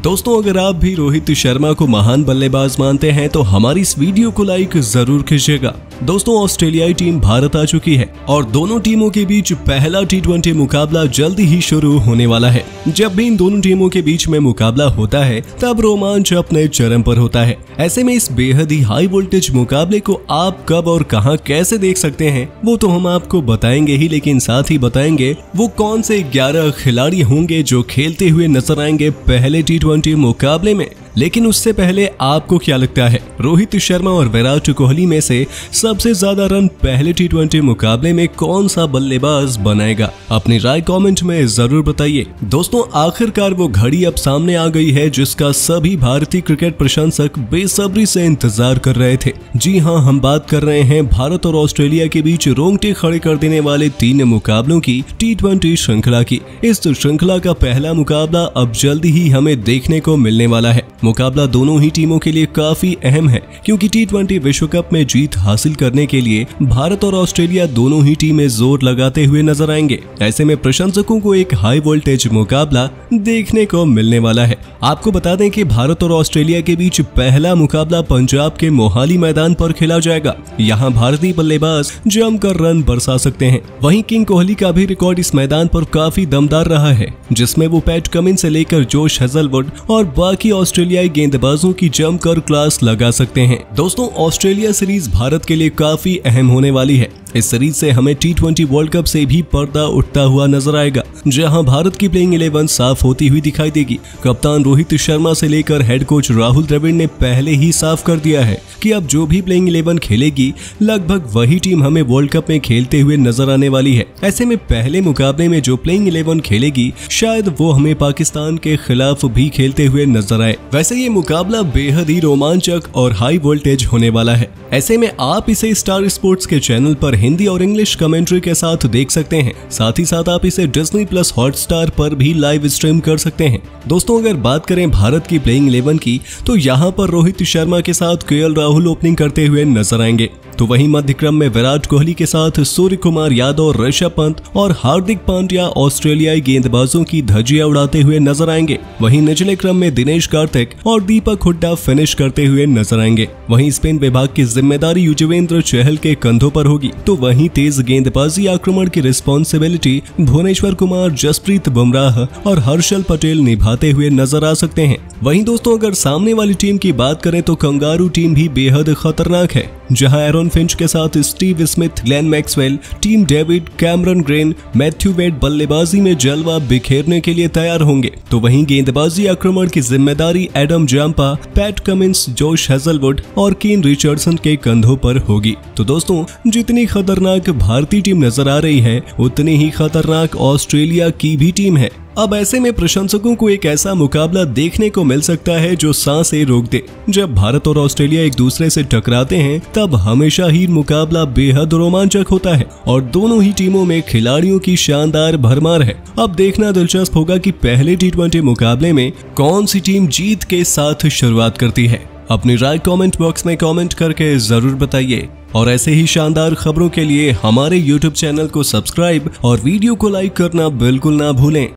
दोस्तों अगर आप भी रोहित शर्मा को महान बल्लेबाज मानते हैं तो हमारी इस वीडियो को लाइक जरूर कीजिएगा। दोस्तों ऑस्ट्रेलियाई टीम भारत आ चुकी है और दोनों टीमों के बीच पहला T20 मुकाबला जल्दी ही शुरू होने वाला है। जब भी इन दोनों टीमों के बीच में मुकाबला होता है तब रोमांच अपने चरम पर होता है। ऐसे में इस बेहद ही हाई वोल्टेज मुकाबले को आप कब और कहां कैसे देख सकते हैं वो तो हम आपको बताएंगे ही, लेकिन साथ ही बताएंगे वो कौन से 11 खिलाड़ी होंगे जो खेलते हुए नजर आएंगे पहले T20 मुकाबले में। लेकिन उससे पहले आपको क्या लगता है रोहित शर्मा और विराट कोहली में से सबसे ज्यादा रन पहले T20 मुकाबले में कौन सा बल्लेबाज बनाएगा? अपनी राय कमेंट में जरूर बताइए। दोस्तों आखिरकार वो घड़ी अब सामने आ गई है जिसका सभी भारतीय क्रिकेट प्रशंसक बेसब्री से इंतजार कर रहे थे। जी हाँ, हम बात कर रहे हैं भारत और ऑस्ट्रेलिया के बीच रोंगटे खड़े कर देने वाले 3 मुकाबलों की T20 श्रृंखला की। इस श्रृंखला का पहला मुकाबला अब जल्दी ही हमें देखने को मिलने वाला है। मुकाबला दोनों ही टीमों के लिए काफी अहम है क्योंकि T20 विश्व कप में जीत हासिल करने के लिए भारत और ऑस्ट्रेलिया दोनों ही टीमें जोर लगाते हुए नजर आएंगे। ऐसे में प्रशंसकों को एक हाई वोल्टेज मुकाबला देखने को मिलने वाला है। आपको बता दें कि भारत और ऑस्ट्रेलिया के बीच पहला मुकाबला पंजाब के मोहाली मैदान पर खेला जाएगा। यहाँ भारतीय बल्लेबाज जमकर रन बरसा सकते हैं। वहीं किंग कोहली का भी रिकॉर्ड इस मैदान पर काफी दमदार रहा है जिसमें वो पैट कमिंस से लेकर जोश हेजलवुड और बाकी ऑस्ट्रेलियाई गेंदबाजों की जमकर क्लास लगा सकते हैं। दोस्तों ऑस्ट्रेलिया सीरीज भारत के लिए काफी अहम होने वाली है। इस सीरीज से हमें T20 वर्ल्ड कप से भी पर्दा उठता हुआ नजर आएगा जहां भारत की प्लेइंग 11 साफ होती हुई दिखाई देगी। कप्तान रोहित शर्मा से लेकर हेड कोच राहुल द्रविड़ ने पहले ही साफ कर दिया है कि अब जो भी प्लेइंग 11 खेलेगी लगभग वही टीम हमें वर्ल्ड कप में खेलते हुए नजर आने वाली है। ऐसे में पहले मुकाबले में जो प्लेइंग 11 खेलेगी शायद वो हमें पाकिस्तान के खिलाफ भी खेलते हुए नजर आए। वैसे ये मुकाबला बेहद ही रोमांचक और हाई वोल्टेज होने वाला है। ऐसे में आप इसे स्टार स्पोर्ट्स के चैनल पर हिंदी और इंग्लिश कमेंट्री के साथ देख सकते हैं। साथ ही साथ आप इसे Disney+ हॉटस्टार पर भी लाइव स्ट्रीम कर सकते हैं। दोस्तों अगर बात करें भारत की प्लेइंग 11 की तो यहाँ पर रोहित शर्मा के साथ KL राहुल ओपनिंग करते हुए नजर आएंगे। तो वहीं मध्य क्रम में विराट कोहली के साथ सूर्य कुमार यादव, ऋषभ पंत और हार्दिक पांड्या ऑस्ट्रेलियाई गेंदबाजों की धज्जियां उड़ाते हुए नजर आएंगे। वहीं निचले क्रम में दिनेश कार्तिक और दीपक हुड्डा फिनिश करते हुए नजर आएंगे। वहीं स्पिन विभाग की जिम्मेदारी युजवेंद्र चहल के कंधों पर होगी। तो वहीं तेज गेंदबाजी आक्रमण की रिस्पॉन्सिबिलिटी भुवनेश्वर कुमार, जसप्रीत बुमराह और हर्षल पटेल निभाते हुए नजर आ सकते हैं। वहीं दोस्तों अगर सामने वाली टीम की बात करें तो कंगारू टीम भी बेहद खतरनाक है जहां एरन फिंच के साथ Steve Smith, Glenn Maxwell, Tim David, Cameron Green, Matthew Wade बल्लेबाजी में जलवा बिखेरने के लिए तैयार होंगे। तो वहीं गेंदबाजी आक्रमण की जिम्मेदारी Adam Zampa, Pat Cummins, Josh Hazlewood और केन रिचर्डसन के कंधों पर होगी। तो दोस्तों जितनी खतरनाक भारतीय टीम नजर आ रही है उतनी ही खतरनाक ऑस्ट्रेलिया की भी टीम है। अब ऐसे में प्रशंसकों को एक ऐसा मुकाबला देखने को मिल सकता है जो सांसें रोक दे। जब भारत और ऑस्ट्रेलिया एक दूसरे से टकराते हैं तब हमेशा ही मुकाबला बेहद रोमांचक होता है और दोनों ही टीमों में खिलाड़ियों की शानदार भरमार है। अब देखना दिलचस्प होगा कि पहले T20 मुकाबले में कौन सी टीम जीत के साथ शुरुआत करती है। अपनी राय कमेंट बॉक्स में कमेंट करके जरूर बताइए और ऐसे ही शानदार खबरों के लिए हमारे YouTube चैनल को सब्सक्राइब और वीडियो को लाइक करना बिल्कुल ना भूलें।